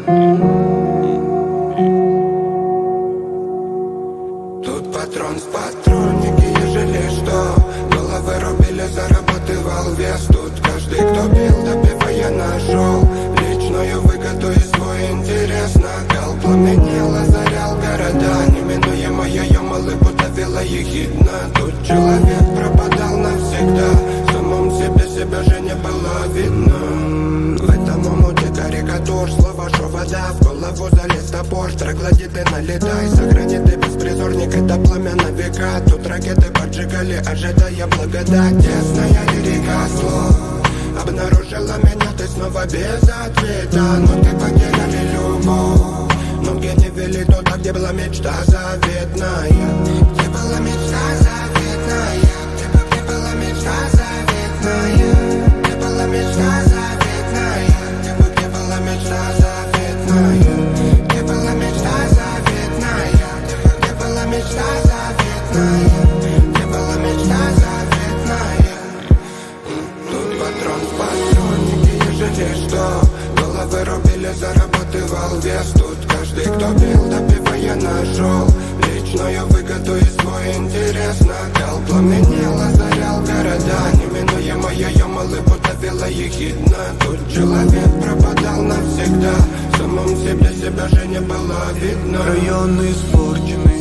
Тут патрон в патроннике, ежели что. Головы рубили, зарабатывал вес. Тут каждый, кто пил, допивая, нашел личную выгоду и свой интерес. Накал пламенел, озарял города. Неминуемая ямалы будавила ехидно. Тут человек пропадал навсегда. В самом себе себя же не было видно. В этом омуте карикатур, слова, шо вода. В голову залез топор, троглодиты налетай. Сохрани ты беспризорник, это пламя на века. Тут ракеты поджигали, ожидая благодать. Тесная лирика слов обнаружила меня, ты снова без ответа. Но ты потеряли любовь. Ноги не вели туда, где была мечта заветная. Где была мечта заветная. Где была мечта заветная. Где была мечта заветная. Где была мечта заветная. Где была мечта заветная. Где была мечта заветная. Где была мечта заветная. Тут патрон в патроннике, ежели что. Головы рубили, зарабатывал вес. Тут каждый, кто пил, допивая, нашел личную выгоду и свой интерес. Накал пламенел, озарял города. Неминуемая ямалы будавила ехидно. Тут человек пропадал навсегда. В самом себе себя же не было видно. Районы испорчены,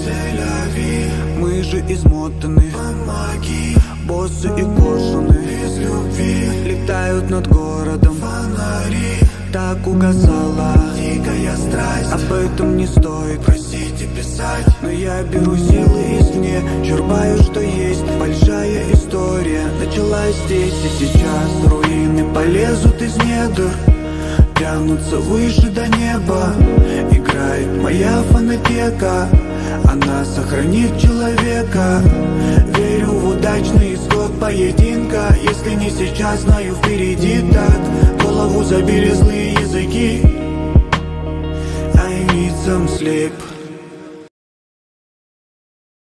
мы же измотаны. Помоги, боссы и кожаные без любви летают над городом фонари. Так угасала Дикая страсть, об этом не стоит просить и писать. но я беру силы извне, черпаю, что есть. Большая история началась здесь и сейчас. Руины полезут из недр, тянутся выше до неба. Играет моя фонотека, она сохранит человека. Верю в удачный исход поединка. Если не сейчас, знаю, впереди так. Голову забили злые языки. I need some sleep.